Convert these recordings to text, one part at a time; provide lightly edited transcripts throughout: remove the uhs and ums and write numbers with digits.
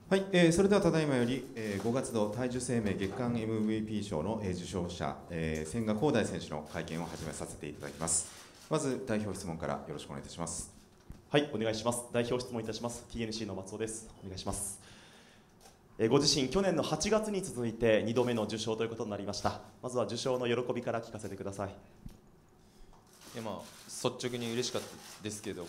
はい、それではただいまより、5月度体重生命月間 MVP 賞の、受賞者、千賀滉大選手の会見を始めさせていただきます。まず代表質問からよろしくお願いいたします。 はい、お願いします。代表質問いたします。TNC の松尾です。お願いします。ご自身、去年の8月に続いて2度目の受賞ということになりました。まずは受賞の喜びから聞かせてください。 率直に嬉しかったですけども、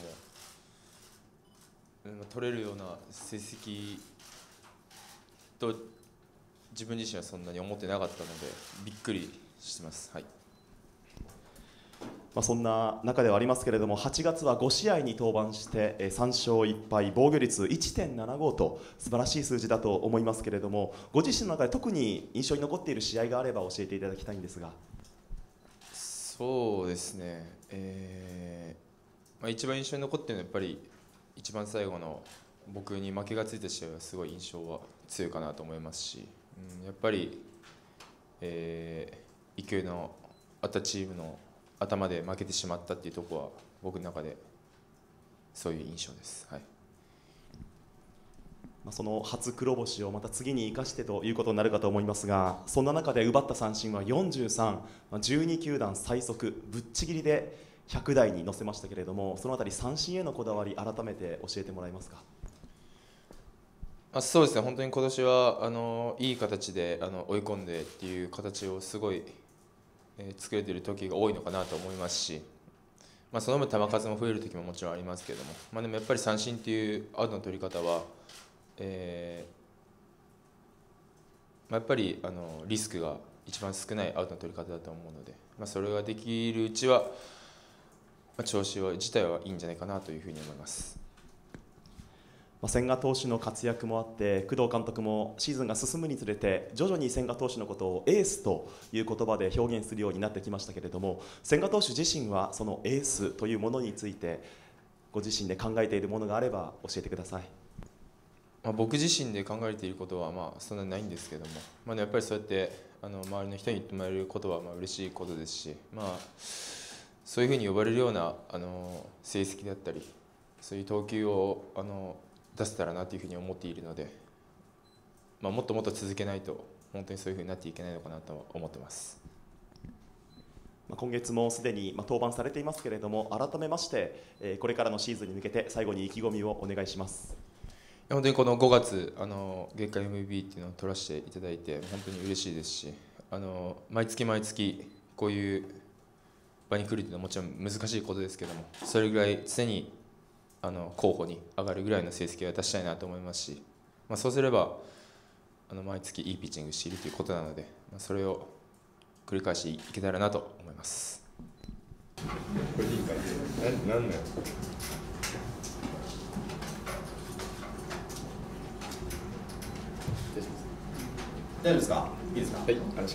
取れるような成績と自分自身はそんなに思ってなかったのでびっくりしてます。はい。 そんな中ではありますけれども、8月は5試合に登板して3勝1敗、防御率 1.75 と素晴らしい数字だと思いますけれども、ご自身の中で特に印象に残っている試合があれば教えていただきたいんですが。 そうですね、一番印象に残っているのはやっぱり一番最後の僕に負けがついた試合はすごい印象は強いかなと思いますし、やっぱり、勢いのあったチームの頭で負けてしまったっていうところは僕の中でそういう印象です。はい。 その初黒星をまた次に生かしてということになるかと思いますが、そんな中で奪った三振は43、12球団最速、ぶっちぎりで100台に乗せましたけれども、そのあたり三振へのこだわり改めて教えてもらえますか。 そうですね、本当に今年はいい形で追い込んでっていう形をすごい、作れている時が多いのかなと思いますし、その分球数も増える時ももちろんありますけれども、でもやっぱり三振っていうアウトの取り方は、やっぱりリスクが一番少ないアウトの取り方だと思うので、それができるうちは、調子自体はいいんじゃないかなというふうに思います。 千賀投手の活躍もあって工藤監督もシーズンが進むにつれて徐々に千賀投手のことをエースという言葉で表現するようになってきましたけれども、千賀投手自身はそのエースというものについてご自身で考えているものがあれば教えてください。 僕自身で考えていることはそんなにないんですけども、やっぱりそうやって周りの人に言ってもらえることは嬉しいことですし、そういうふうに呼ばれるような成績だったりそういう投球を出せたらなというふうに思っているので、もっともっと続けないと本当にそういうふうになっていけないのかなと思ってます。 今月もすでに登板されていますけれども、改めましてこれからのシーズンに向けて最後に意気込みをお願いします。 本当にこの5月月間 MVP っていうのを取らせていただいて本当に嬉しいですし、毎月毎月こういう場に来るっていうのはもちろん難しいことですけども、それぐらい常に候補に上がるぐらいの成績を出したいなと思いますし、そうすれば毎月いいピッチングしているということなので、それを繰り返していけたらなと思います。 これいいかな、なんだよ。 大丈夫ですか。いいですか。 はい。